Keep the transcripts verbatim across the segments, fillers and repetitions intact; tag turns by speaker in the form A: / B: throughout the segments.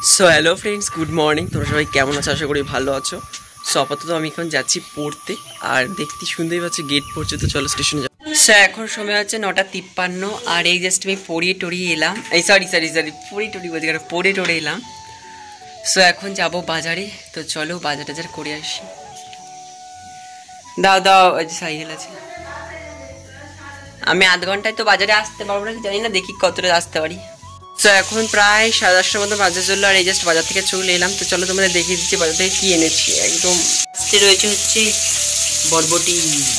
A: So hello friends, good morning. তোমরা সবাই কেমন আছো? আশা করি ভালো আছো। সো আপাতত আমি এখন যাচ্ছি পড়তে, আর দেখতে সুন্দরই পাচ্ছি গেট পড়ছে, তো চলো স্টেশনে যাবো। সো এখন সময় হচ্ছে নটা তিপ্পান্ন, আর এই জাস্ট আমি পড়িয়ে টড়িয়ে এলাম। এই সরি সরি সরি পড়িয়ে টড়িয়ে বলছি, কারণ পড়ে টড়ে এলাম। সো এখন যাব বাজারে, তো চলো বাজার টাজার করে আসি। দাও দাও, ওই যে সাইকেল আছে। আমি আধ ঘন্টায় তো বাজারে আসতে পারবো না, জানি না, দেখি কতটা আসতে পারি। তো এখন প্রায় সাড়ে দশটার মতো বাজার চললো, আর এই জাস্ট বাজার থেকে চলে এলাম। তো চলো তোমাদের দেখিয়ে দিচ্ছি বাজার থেকে কী এনেছি। একদম রয়েছে হচ্ছে বরবটি,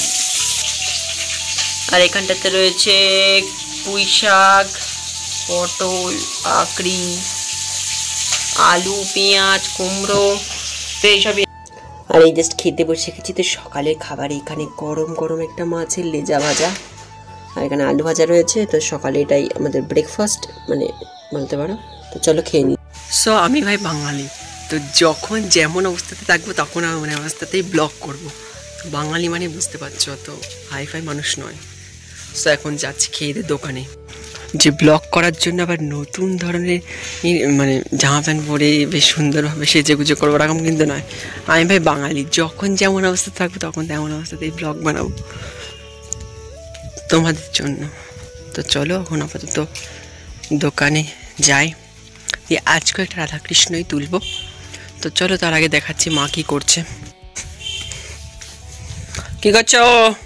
A: আর এখানটাতে রয়েছে পুঁই শাক, পটল, কাকড়ি, আলু, পেঁয়াজ, কুমড়ো, তো এইসবই। আর এই জাস্ট খেতে বসে গেছি। তো সকালের খাবার এখানে গরম গরম একটা মাছের লেজা ভাজা, আর এখানে আলু ভাজা রয়েছে। তো সকালে এটাই আমাদের ব্রেকফাস্ট মানে বলতে পারো। তো চলো খেয়ে নিই। সো আমি ভাই বাঙালি, তো যখন যেমন অবস্থাতে থাকবো তখন আমি মানে অবস্থাতেই ব্লগ করবো। বাঙালি মানে বুঝতে পারছো, তো হাই ফাই মানুষ নয়। সো এখন যাচ্ছি খেয়ে দিয়ে দোকানে, যে ব্লগ করার জন্য আবার নতুন ধরনের মানে জামা প্যান্ট পরে বেশ সুন্দরভাবে সেজে গুজে করবো এরকম কিন্তু নয়। আমি ভাই বাঙালি, যখন যেমন অবস্থা থাকবো তখন তেমন অবস্থাতেই ব্লগ বানাবো তোমাদের জন্য। তো চলো এখন আপাতত দোকানে যাই, দিয়ে আজকে একটা রাধাকৃষ্ণই তুলবো। তো চলো তার আগে দেখাচ্ছি মা কি করছে। কি করছো?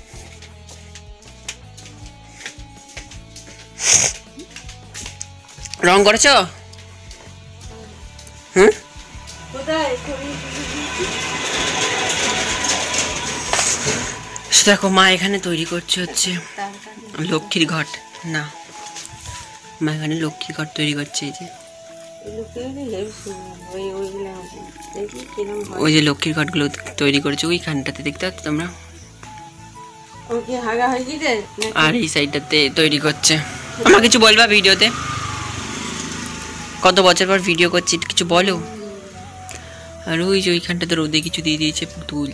A: রং করেছো? হুম, দেখো মা এখানে তৈরি করছে হচ্ছে লক্ষ্মীর ঘট। না, মা এখানে লক্ষ্মীর ঘট তৈরি করছে। এই যে ওই যে লক্ষ্মীর ঘটগুলো তৈরি করেছে ওইখানটাতে, দেখতে পাচ্ছ তোমরা। আর এই সাইডটাতে তৈরি করছে। আমার কিছু বলবা ভিডিওতে? কত বছর পর ভিডিও করছি, কিছু বলো। আর ওই যে ওইখানটাতে রোদে কিছু দিয়ে দিয়েছে পুতুল,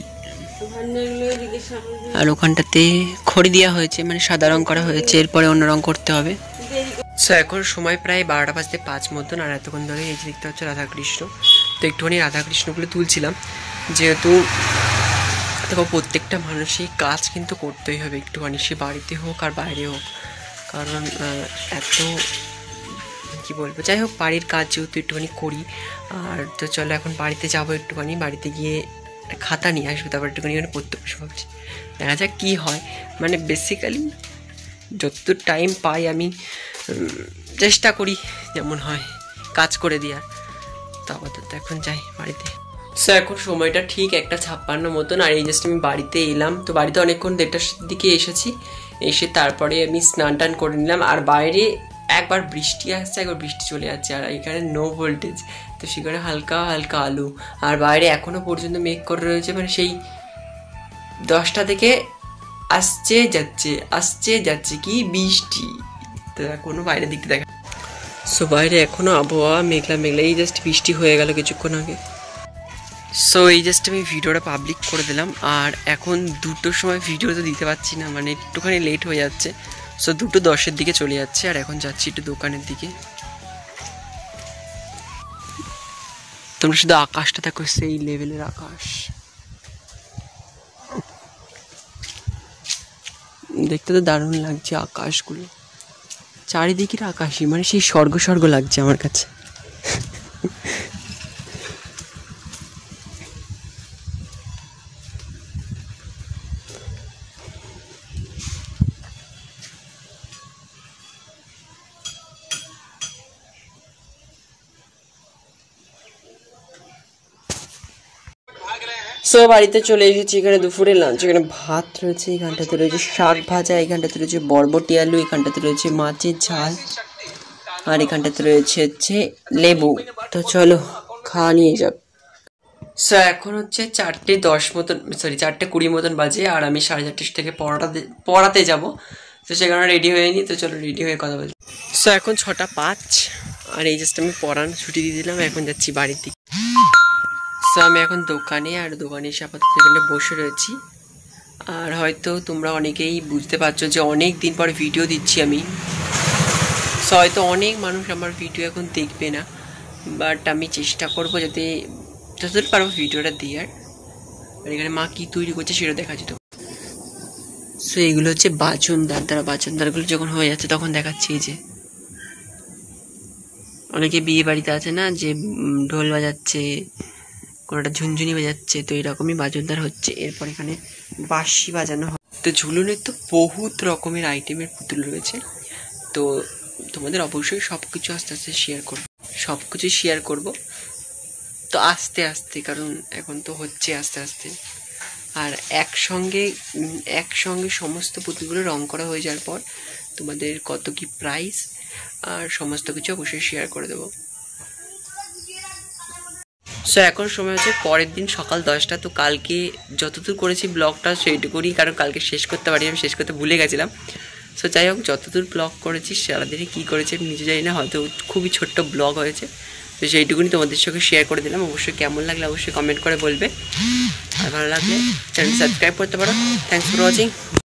A: আর ওখানটাতে খড়ি দেওয়া হয়েছে, মানে সাদা রং করা হয়েছে, এরপরে অন্য রং করতে হবে। সো এখন সময় প্রায় বারোটা বাজতে পাঁচ মতন, আর এতক্ষণ ধরে এই যে দেখতে হচ্ছে রাধাকৃষ্ণ। তো একটুখানি রাধাকৃষ্ণগুলো তুলছিলাম, যেহেতু দেখো প্রত্যেকটা মানুষই কাজ কিন্তু করতেই হবে একটুখানি, সে বাড়িতে হোক আর বাইরে হোক। কারণ এত কি বলবো, যাই হোক বাড়ির কাজ যেহেতু একটুখানি করি। আর তো চলো এখন বাড়িতে যাবো, একটুখানি বাড়িতে গিয়ে খাতা নিয়ে আসবো, তারপর একটুখানি এখানে পড়তে বসে ভাবছি, দেখা যাক কী হয়। মানে বেসিক্যালি যতদূর টাইম পাই আমি চেষ্টা করি যেমন হয় কাজ করে দেওয়ার। তো আপাতত এখন যাই বাড়িতে। সো এখন সময়টা ঠিক একটা ছাপ্পান্ন মতন, আর এই জাস্ট আমি বাড়িতে এলাম। তো বাড়িতে অনেকক্ষণ দেড়টার দিকে এসেছি, এসে তারপরে আমি স্নান টান করে নিলাম। আর বাইরে একবার বৃষ্টি আসছে, একবার বৃষ্টি চলে যাচ্ছে, আর এখানে নো ভোল্টেজ, তো সেখানে হালকা হালকা আলো। আর বাইরে এখনো পর্যন্ত মেঘ করে রয়েছে, মানে সেই দশটা থেকে আসছে যাচ্ছে আসছে যাচ্ছে কি বৃষ্টি। তো এখনো বাইরের দিকটা দেখা। সো বাইরে এখনো আবহাওয়া মেঘলা মেঘলা, এই জাস্ট বৃষ্টি হয়ে গেল কিছুক্ষণ আগে। সো এই জাস্ট আমি ভিডিওটা পাবলিক করে দিলাম। আর এখন দুটোর সময় ভিডিও তো দিতে পারছি না, মানে একটুখানি লেট হয়ে যাচ্ছে। সো দুটো দশের দিকে চলে যাচ্ছে, আর এখন যাচ্ছি একটু দোকানের দিকে। তোমরা শুধু আকাশটা দেখো, সেই লেভেলের আকাশ, দেখতে তো দারুণ লাগছে আকাশগুলো, চারিদিকের আকাশই মানে সেই স্বর্গ স্বর্গ লাগছে আমার কাছে। সো বাড়িতে চলে এসেছি, এখানে দুপুরে লাঞ্চ, এখানে ভাত রয়েছে, এখানটাতে রয়েছে শাক ভাজা, এখানটাতে রয়েছে বরবটি আলু, এখানটাতে রয়েছে মাছের ঝাল, আর এখানটাতে রয়েছে হচ্ছে লেবু। তো চলো খাওয়া নিয়ে যাব। সো এখন হচ্ছে চারটে দশ মতন, সরি চারটে কুড়ি মতন বাজে, আর আমি সাড়ে চারটে থেকে পড়াতে পড়াতে যাব। তো সে কারণে রেডি হয়ে নি। তো চলো রেডি হয়ে কথা বলি। সো এখন ছটা পাঁচ, আর এই জাস্ট আমি পড়ানো ছুটি দিয়ে দিলাম, এখন যাচ্ছি বাড়ির দিকে। সো আমি এখন দোকানে, আর দোকানে এসে আপাতত এখানে বসে রয়েছি। আর হয়তো তোমরা অনেকেই বুঝতে পারছো যে অনেক দিন পর ভিডিও দিচ্ছি আমি। সো হয়তো অনেক মানুষ আমার ভিডিও এখন দেখবে না, বাট আমি চেষ্টা করবো যাতে যতদূর পারবো ভিডিওটা দিয়ে। আর এখানে মা কী তৈরি করছে সেটা দেখা যেত। সো এগুলো হচ্ছে বাজনদার, দ্বারা বাজনদারগুলো যখন হয়ে যাচ্ছে তখন দেখাচ্ছি যে অনেকে বিয়ে বাড়িতে আছে না যে ঢোল বাজাচ্ছে, কোনোটা ঝুনঝুনি বাজাচ্ছে, তো এরকমই বাজনদার হচ্ছে। এরপর এখানে বাঁশি বাজানো হয়। তো ঝুলনের তো বহুত রকমের আইটেমের পুতুল রয়েছে, তো তোমাদের অবশ্যই সব কিছু আস্তে আস্তে শেয়ার করবো, সব কিছু শেয়ার করবো তো আস্তে আস্তে, কারণ এখন তো হচ্ছে আস্তে আস্তে। আর একসঙ্গে একসঙ্গে সমস্ত পুতুলগুলো রং করা হয়ে যাওয়ার পর তোমাদের কত কি প্রাইস আর সমস্ত কিছু অবশ্যই শেয়ার করে দেবো। সো এখন সময় হচ্ছে পরের দিন সকাল দশটা। তো কালকে যতদূর করেছি ব্লগটা সেইটুকুনি, কারণ কালকে শেষ করতে পারি, আমি শেষ করতে ভুলে গেছিলাম। সো যাই হোক, যতদূর ব্লগ করেছি সারাদিনে কী করেছি আমি নিজে জানি না, হয়তো খুবই ছোট্ট ব্লগ হয়েছে, তো সেইটুকুনি তোমাদের সঙ্গে শেয়ার করে দিলাম। অবশ্যই কেমন লাগলে অবশ্যই কমেন্ট করে বলবে, আর ভালো লাগলে চ্যানেল সাবস্ক্রাইব করতে পারো। Thanks for watching.